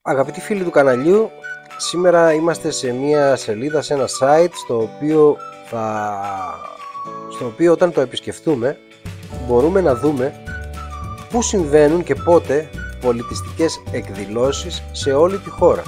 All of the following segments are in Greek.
Αγαπητοί φίλοι του καναλιού, σήμερα είμαστε σε μια σελίδα, σε ένα site στο οποίο όταν το επισκεφτούμε μπορούμε να δούμε πού συμβαίνουν και πότε πολιτιστικές εκδηλώσεις σε όλη τη χώρα.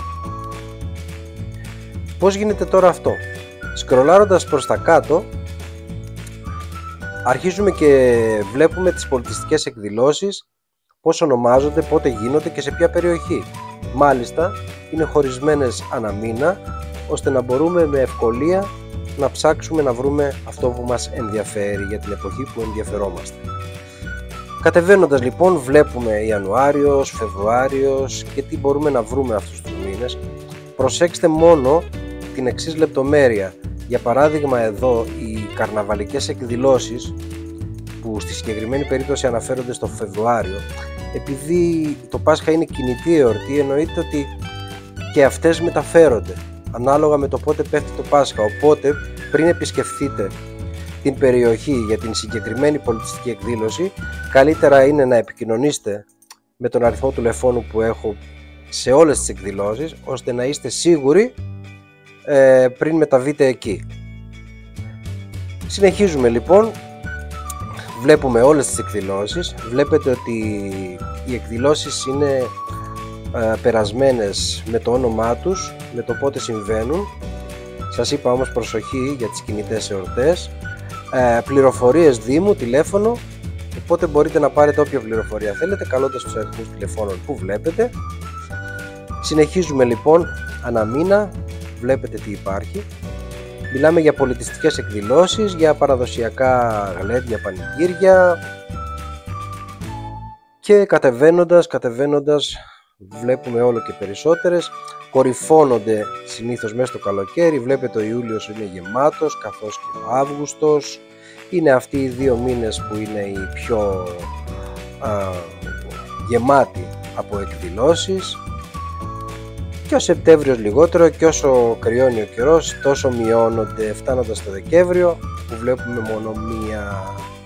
Πώς γίνεται τώρα αυτό? Σκρολάροντας προς τα κάτω αρχίζουμε και βλέπουμε τις πολιτιστικές εκδηλώσεις, πώς ονομάζονται, πότε γίνονται και σε ποια περιοχή. Μάλιστα είναι χωρισμένες ανά μήνα, ώστε να μπορούμε με ευκολία να ψάξουμε να βρούμε αυτό που μας ενδιαφέρει για την εποχή που ενδιαφερόμαστε. Κατεβαίνοντας λοιπόν βλέπουμε Ιανουάριος, Φεβρουάριος και τι μπορούμε να βρούμε αυτούς τους μήνες. Προσέξτε μόνο την εξής λεπτομέρεια. Για παράδειγμα εδώ οι καρναβαλικές εκδηλώσεις που στη συγκεκριμένη περίπτωση αναφέρονται στο Φεβρουάριο, επειδή το Πάσχα είναι κινητή εορτή, εννοείται ότι και αυτές μεταφέρονται ανάλογα με το πότε πέφτει το Πάσχα. Οπότε πριν επισκεφθείτε την περιοχή για την συγκεκριμένη πολιτιστική εκδήλωση, καλύτερα είναι να επικοινωνήσετε με τον αριθμό τηλεφώνου που έχω σε όλες τις εκδηλώσεις, ώστε να είστε σίγουροι πριν μεταβείτε εκεί. Συνεχίζουμε λοιπόν, βλέπουμε όλες τις εκδηλώσεις. Βλέπετε ότι οι εκδηλώσεις είναι περασμένες με το όνομά τους, με το πότε συμβαίνουν. Σας είπα όμως προσοχή για τις κινητές εορτές. Πληροφορίες Δήμου, τηλέφωνο, οπότε μπορείτε να πάρετε όποια πληροφορία θέλετε καλώντας τους αριθμούς τηλεφώνων που βλέπετε. Συνεχίζουμε λοιπόν ανά μήνα, βλέπετε τι υπάρχει. Μιλάμε για πολιτιστικές εκδηλώσεις, για παραδοσιακά γλέντια, πανηγύρια, και κατεβαίνοντας βλέπουμε όλο και περισσότερες. Κορυφώνονται συνήθως μέσα στο καλοκαίρι. Βλέπετε ο Ιούλιος είναι γεμάτος, καθώς και ο Αύγουστος. Είναι αυτοί οι δύο μήνες που είναι οι πιο γεμάτοι από εκδηλώσεις. Και ο Σεπτέμβριος λιγότερο, και όσο κρυώνει ο καιρός τόσο μειώνονται, φτάνοντας στο Δεκέμβριο που βλέπουμε μόνο μία.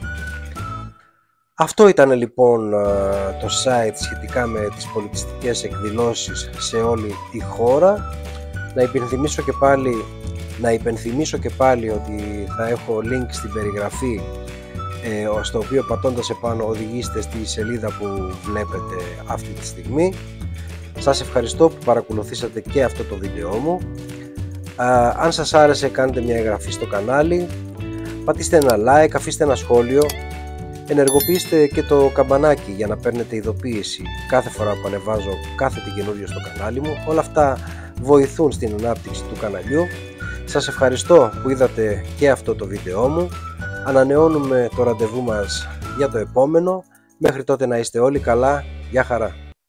Αυτό ήταν λοιπόν το site σχετικά με τις πολιτιστικές εκδηλώσεις σε όλη τη χώρα. Να υπενθυμίσω και πάλι ότι θα έχω link στην περιγραφή, στο οποίο πατώντας επάνω οδηγείστε στη σελίδα που βλέπετε αυτή τη στιγμή. Σας ευχαριστώ που παρακολουθήσατε και αυτό το βίντεό μου. Αν σας άρεσε, κάντε μια εγγραφή στο κανάλι, πατήστε ένα like, αφήστε ένα σχόλιο, ενεργοποιήστε και το καμπανάκι για να παίρνετε ειδοποίηση κάθε φορά που ανεβάζω κάθε τι καινούριο στο κανάλι μου. Όλα αυτά βοηθούν στην ανάπτυξη του καναλιού. Σας ευχαριστώ που είδατε και αυτό το βίντεό μου. Ανανεώνουμε το ραντεβού μας για το επόμενο. Μέχρι τότε να είστε όλοι καλά. Γεια χαρά.